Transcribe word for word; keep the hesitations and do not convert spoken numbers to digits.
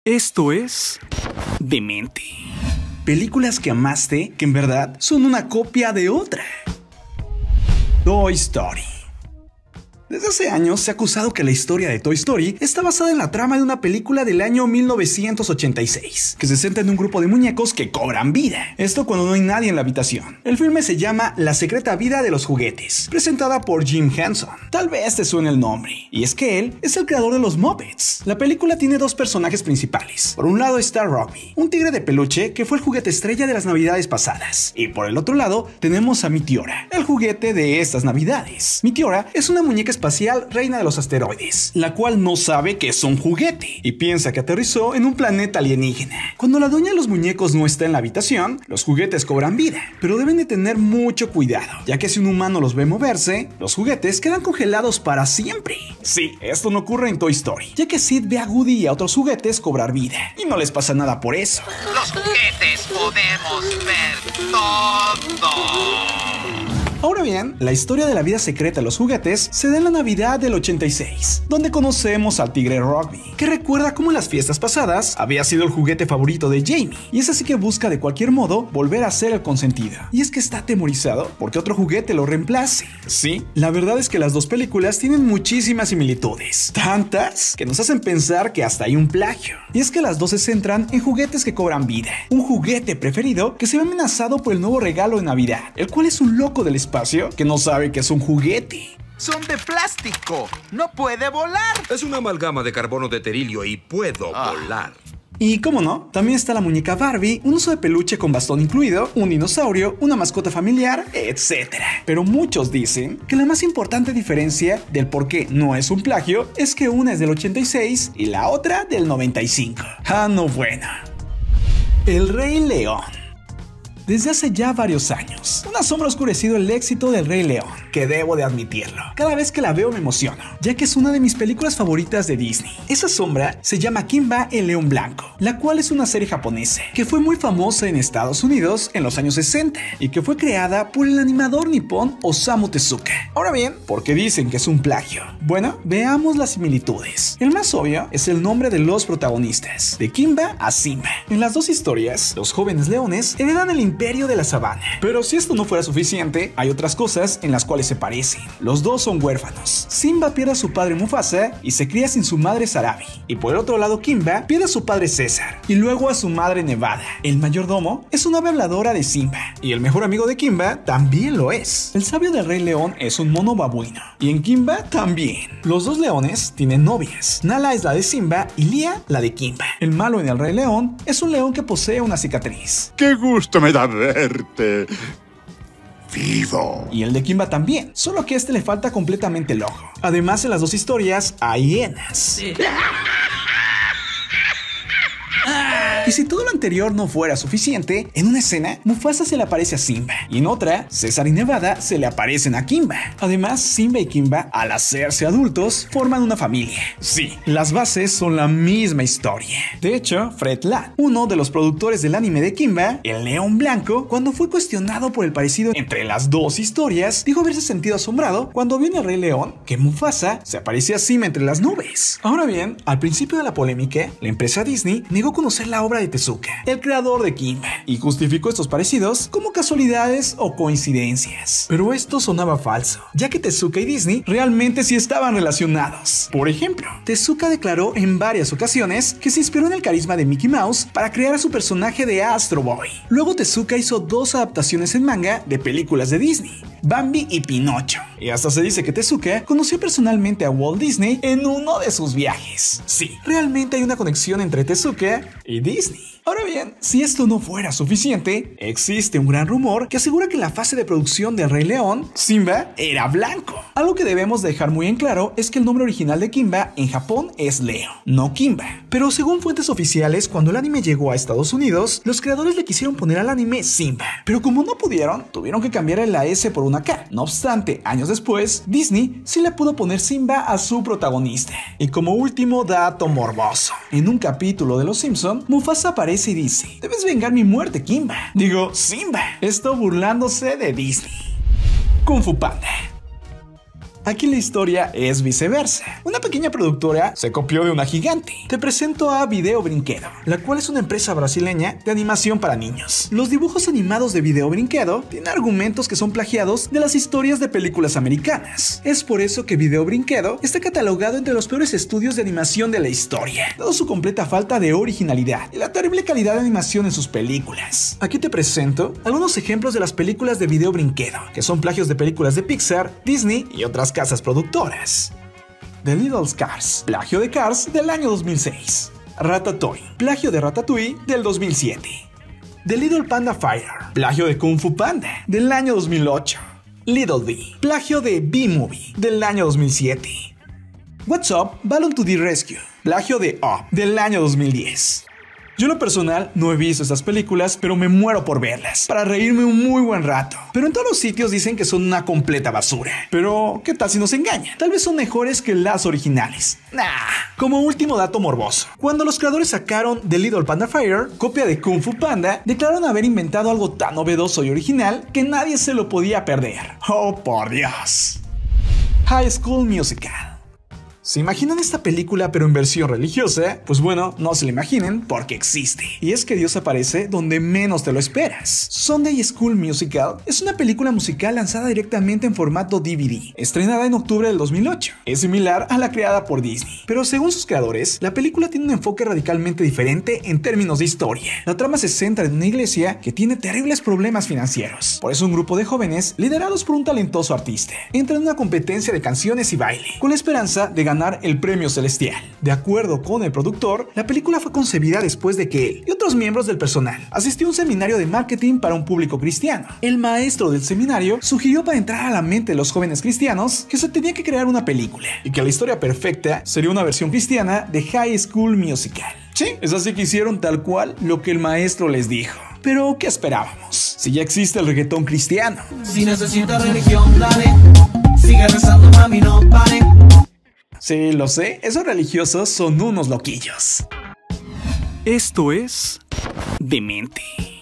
Esto es Demente. Películas que amaste que en verdad son una copia de otra. Toy Story. Desde hace años se ha acusado que la historia de Toy Story está basada en la trama de una película del año mil novecientos ochenta y seis, que se centra en un grupo de muñecos que cobran vida. Esto cuando no hay nadie en la habitación. El filme se llama La secreta vida de los juguetes, presentada por Jim Henson. Tal vez te suene el nombre, y es que él es el creador de los Muppets. La película tiene dos personajes principales. Por un lado está Robbie, un tigre de peluche que fue el juguete estrella de las navidades pasadas. Y por el otro lado tenemos a Meteora, el juguete de estas navidades. Meteora es una muñeca espacial reina de los asteroides, la cual no sabe que es un juguete y piensa que aterrizó en un planeta alienígena. Cuando la dueña de los muñecos no está en la habitación, los juguetes cobran vida, pero deben de tener mucho cuidado, ya que si un humano los ve moverse, los juguetes quedan congelados para siempre. Sí, esto no ocurre en Toy Story, ya que Sid ve a Woody y a otros juguetes cobrar vida, y no les pasa nada por eso. Los juguetes podemos ver todo. Ahora bien, la historia de la vida secreta de los juguetes se da en la Navidad del ochenta y seis, donde conocemos al tigre Robbie, que recuerda cómo en las fiestas pasadas había sido el juguete favorito de Jamie, y es así que busca de cualquier modo volver a ser el consentido. Y es que está atemorizado porque otro juguete lo reemplace. Sí, la verdad es que las dos películas tienen muchísimas similitudes, tantas que nos hacen pensar que hasta hay un plagio. Y es que las dos se centran en juguetes que cobran vida, un juguete preferido que se ve amenazado por el nuevo regalo de Navidad, el cual es un loco del espacio que no sabe que es un juguete. Son de plástico, no puede volar. Es una amalgama de carbono de terilio y puedo ah. volar. Y cómo no, también está la muñeca Barbie, un oso de peluche con bastón incluido, un dinosaurio, una mascota familiar, etcétera. Pero muchos dicen que la más importante diferencia del por qué no es un plagio es que una es del ochenta y seis y la otra del noventa y cinco. Ah, no, bueno. El Rey León. Desde hace ya varios años, una sombra ha oscurecido el éxito del Rey León, que debo de admitirlo. Cada vez que la veo me emociono, ya que es una de mis películas favoritas de Disney. Esa sombra se llama Kimba el León Blanco, la cual es una serie japonesa que fue muy famosa en Estados Unidos en los años sesenta y que fue creada por el animador nipón Osamu Tezuka. Ahora bien, ¿por qué dicen que es un plagio? Bueno, veamos las similitudes. El más obvio es el nombre de los protagonistas, de Kimba a Simba. En las dos historias, los jóvenes leones heredan el imperio de la sabana. Pero si esto no fuera suficiente, hay otras cosas en las cuales se parecen. Los dos son huérfanos. Simba pierde a su padre Mufasa y se cría sin su madre Sarabi. Y por el otro lado, Kimba pierde a su padre César y luego a su madre Nevada. El mayordomo es una ave habladora de Simba y el mejor amigo de Kimba también lo es. El sabio del Rey León es un mono babuino y en Kimba también. Los dos leones tienen novias. Nala es la de Simba y Lia la de Kimba. El malo en el Rey León es un león que posee una cicatriz. ¡Qué gusto me da verte vivo! Y el de Kimba también, solo que a este le falta completamente el ojo. Además, en las dos historias hay hienas. Sí. Y si todo lo anterior no fuera suficiente, en una escena, Mufasa se le aparece a Simba, y en otra, César y Nevada se le aparecen a Kimba. Además, Simba y Kimba, al hacerse adultos, forman una familia. Sí, las bases son la misma historia. De hecho, Fred Ladd, uno de los productores del anime de Kimba, el León Blanco, cuando fue cuestionado por el parecido entre las dos historias, dijo haberse sentido asombrado cuando vio en el Rey León que Mufasa se aparecía a Simba entre las nubes. Ahora bien, al principio de la polémica, la empresa Disney negó conocer la obra de Tezuka, el creador de Kimba, y justificó estos parecidos como casualidades o coincidencias. Pero esto sonaba falso, ya que Tezuka y Disney realmente sí estaban relacionados. Por ejemplo, Tezuka declaró en varias ocasiones que se inspiró en el carisma de Mickey Mouse para crear a su personaje de Astro Boy. Luego Tezuka hizo dos adaptaciones en manga de películas de Disney, Bambi y Pinocho. Y hasta se dice que Tezuka conoció personalmente a Walt Disney en uno de sus viajes. Sí, realmente hay una conexión entre Tezuka y Disney. Ahora bien, si esto no fuera suficiente, existe un gran rumor que asegura que en la fase de producción del Rey León, Simba era blanco. Algo que debemos dejar muy en claro es que el nombre original de Kimba en Japón es Leo, no Kimba. Pero según fuentes oficiales, cuando el anime llegó a Estados Unidos, los creadores le quisieron poner al anime Simba. Pero como no pudieron, tuvieron que cambiar la S por una K. No obstante, años después, Disney sí le pudo poner Simba a su protagonista. Y como último dato morboso, en un capítulo de Los Simpson, Mufasa aparece y dice: "Debes vengar mi muerte, Kimba". Digo, Simba. Esto burlándose de Disney. Kung Fu Panda. Aquí la historia es viceversa. Una pequeña productora se copió de una gigante. Te presento a Video Brinquedo, la cual es una empresa brasileña de animación para niños. Los dibujos animados de Video Brinquedo tienen argumentos que son plagiados de las historias de películas americanas. Es por eso que Video Brinquedo está catalogado entre los peores estudios de animación de la historia, dado su completa falta de originalidad y la terrible calidad de animación en sus películas. Aquí te presento algunos ejemplos de las películas de Video Brinquedo, que son plagios de películas de Pixar, Disney y otras casas productoras. The Little Cars, plagio de Cars del año dos mil seis. Ratatouille, plagio de Ratatouille del dos mil siete. The Little Panda Fire, plagio de Kung Fu Panda del año dos mil ocho. Little B, plagio de B-Movie del año dos mil siete. What's Up, Balloon to the Rescue, plagio de Up del año dos mil diez. Yo en lo personal no he visto estas películas, pero me muero por verlas, para reírme un muy buen rato. Pero en todos los sitios dicen que son una completa basura. Pero, ¿qué tal si nos engañan? Tal vez son mejores que las originales. Nah. Como último dato morboso, cuando los creadores sacaron The Little Panda Fire, copia de Kung Fu Panda, declararon haber inventado algo tan novedoso y original que nadie se lo podía perder. ¡Oh, por Dios! High School Musical. ¿Se imaginan esta película pero en versión religiosa? Pues bueno, no se la imaginen porque existe. Y es que Dios aparece donde menos te lo esperas. Sunday School Musical es una película musical lanzada directamente en formato D V D, estrenada en octubre del dos mil ocho. Es similar a la creada por Disney, pero según sus creadores, la película tiene un enfoque radicalmente diferente en términos de historia. La trama se centra en una iglesia que tiene terribles problemas financieros. Por eso un grupo de jóvenes, liderados por un talentoso artista, entran en una competencia de canciones y baile, con la esperanza de ganar el premio celestial. De acuerdo con el productor, la película fue concebida después de que él y otros miembros del personal asistió a un seminario de marketing para un público cristiano. El maestro del seminario sugirió para entrar a la mente de los jóvenes cristianos que se tenía que crear una película y que la historia perfecta sería una versión cristiana de High School Musical. Sí, es así que hicieron tal cual lo que el maestro les dijo. Pero, ¿qué esperábamos? Si ya existe el reggaetón cristiano. Si necesitas religión, dale. Sigue rezando, mami, no pare. Sí, lo sé, esos religiosos son unos loquillos. Esto es Demente.